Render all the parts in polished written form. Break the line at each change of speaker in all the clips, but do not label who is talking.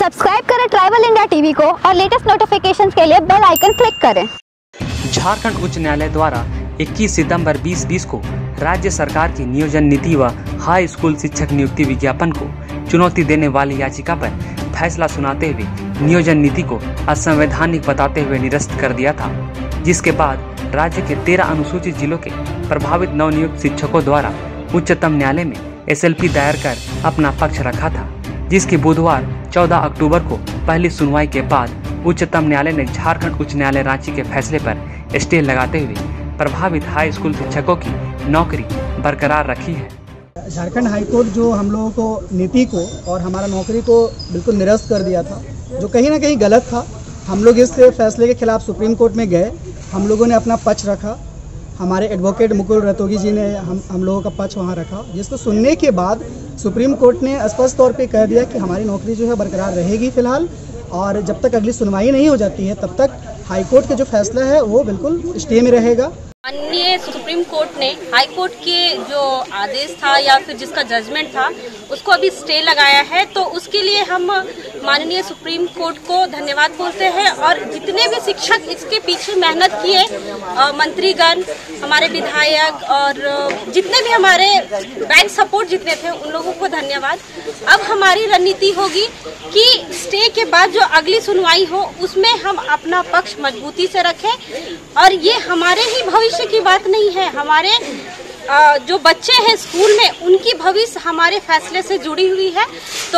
Subscribe करें tribal India TV को और लेटेस्ट नोटिफिकेशंस के लिए बेल आइकन क्लिक करें।
झारखंड उच्च न्यायालय द्वारा 21 सितंबर 2020 को राज्य सरकार की नियोजन नीति व हाई स्कूल शिक्षक नियुक्ति विज्ञापन को चुनौती देने वाली याचिका पर फैसला सुनाते हुए नियोजन नीति को असंवैधानिक बताते हुए निरस्त कर दिया था, जिसके बाद राज्य के 13 अनुसूचित जिलों के प्रभावित नवनियुक्त शिक्षकों द्वारा उच्चतम न्यायालय में SLP दायर कर अपना पक्ष रखा था, जिसकी बुधवार 14 अक्टूबर को पहली सुनवाई के बाद उच्चतम न्यायालय ने झारखंड उच्च न्यायालय रांची के फैसले पर स्टे लगाते हुए प्रभावित हाई स्कूल शिक्षकों की नौकरी बरकरार रखी है।
झारखंड हाईकोर्ट जो हम लोगों को नीति को और हमारा नौकरी को बिल्कुल निरस्त कर दिया था, जो कहीं ना कहीं गलत था। हम लोग इस फैसले के खिलाफ सुप्रीम कोर्ट में गए, हम लोगों ने अपना पक्ष रखा। हमारे एडवोकेट मुकुल रतोगी जी ने हम लोगों का पक्ष वहाँ रखा, जिसको सुनने के बाद सुप्रीम कोर्ट ने स्पष्ट तौर पे कह दिया कि हमारी नौकरी जो है बरकरार रहेगी फिलहाल, और जब तक अगली सुनवाई नहीं हो जाती है तब तक हाईकोर्ट का जो फैसला है वो बिल्कुल स्टे में रहेगा।
माननीय सुप्रीम कोर्ट ने हाई कोर्ट के जो आदेश था या फिर जिसका जजमेंट था उसको अभी स्टे लगाया है, तो उसके लिए हम माननीय सुप्रीम कोर्ट को धन्यवाद बोलते हैं। और जितने भी शिक्षक इसके पीछे मेहनत किए, मंत्रीगण, हमारे विधायक और जितने भी हमारे बैक सपोर्ट जितने थे उन लोगों को धन्यवाद। अब हमारी रणनीति होगी कि स्टे के बाद जो अगली सुनवाई हो उसमें हम अपना पक्ष मजबूती से रखें, और ये हमारे ही भविष्य की बात नहीं है, हमारे जो बच्चे हैं स्कूल में उनकी भविष्य हमारे फैसले से जुड़ी हुई है।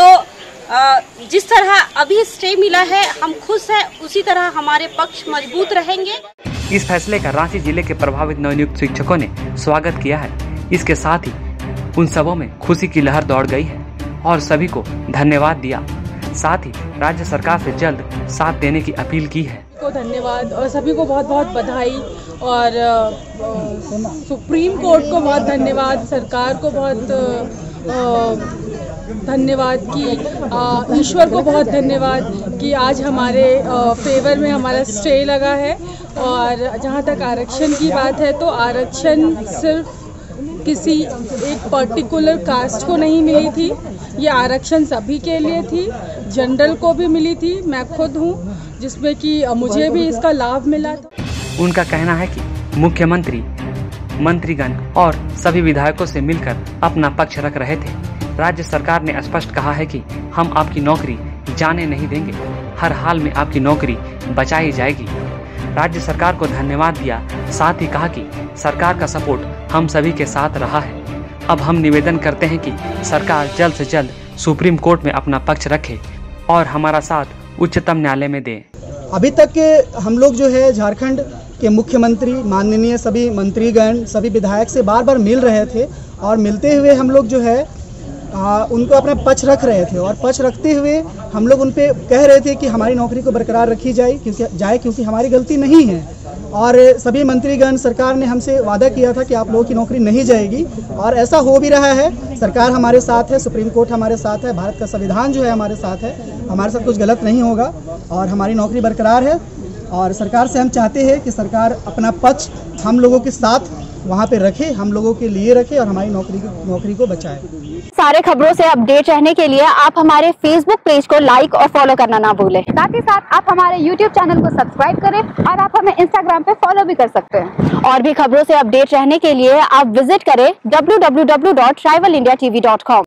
तो जिस तरह अभी स्टे मिला है हम खुश हैं, उसी तरह हमारे पक्ष मजबूत रहेंगे।
इस फैसले का रांची जिले के प्रभावित नवनियुक्त शिक्षकों ने स्वागत किया है। इसके साथ ही उन सबों में खुशी की लहर दौड़ गई है और सभी को धन्यवाद दिया। साथ ही राज्य सरकार से जल्द साथ देने की अपील की है।
को धन्यवाद और सभी को बहुत बहुत बधाई, और सुप्रीम कोर्ट को बहुत धन्यवाद, सरकार को बहुत धन्यवाद कि ईश्वर को बहुत धन्यवाद कि आज हमारे फेवर में हमारा स्टे लगा है। और जहाँ तक आरक्षण की बात है तो आरक्षण सिर्फ किसी एक पर्टिकुलर कास्ट को नहीं मिली थी, ये आरक्षण सभी के लिए थी, जनरल को भी मिली थी। मैं खुद हूँ जिसमें कि मुझे भी इसका लाभ मिला था।
उनका कहना है कि मुख्यमंत्री, मंत्रीगण और सभी विधायकों से मिलकर अपना पक्ष रख रहे थे। राज्य सरकार ने स्पष्ट कहा है कि हम आपकी नौकरी जाने नहीं देंगे, हर हाल में आपकी नौकरी बचाई जाएगी। राज्य सरकार को धन्यवाद दिया, साथ ही कहा कि सरकार का सपोर्ट हम सभी के साथ रहा है। अब हम निवेदन करते हैं कि सरकार जल्द से जल्द सुप्रीम कोर्ट में अपना पक्ष रखे और हमारा साथ उच्चतम न्यायालय में दे।
अभी तक के हम लोग जो है झारखंड के मुख्यमंत्री, माननीय सभी मंत्रीगण, सभी विधायक से बार बार मिल रहे थे, और मिलते हुए हम लोग जो है उनको अपना पक्ष रख रहे थे, और पक्ष रखते हुए हम लोग उन पे कह रहे थे कि हमारी नौकरी को बरकरार रखी जाए क्योंकि हमारी गलती नहीं है। और सभी मंत्रीगण, सरकार ने हमसे वादा किया था कि आप लोगों की नौकरी नहीं जाएगी, और ऐसा हो भी रहा है। सरकार हमारे साथ है, सुप्रीम कोर्ट हमारे साथ है, भारत का संविधान जो है हमारे साथ है, हमारे साथ कुछ गलत नहीं होगा और हमारी नौकरी बरकरार है। और सरकार से हम चाहते हैं कि सरकार अपना पक्ष हम लोगों के साथ वहाँ पे रखे, हम लोगों के लिए रखे और हमारी नौकरी को बचाए।
सारे खबरों से अपडेट रहने के लिए आप हमारे फेसबुक पेज को लाइक और फॉलो करना ना भूलें। साथ ही साथ आप हमारे यूट्यूब चैनल को सब्सक्राइब करें और आप हमें इंस्टाग्राम पे फॉलो भी कर सकते हैं। और भी खबरों से अपडेट रहने के लिए आप विजिट करें www.tribalindiatv.com।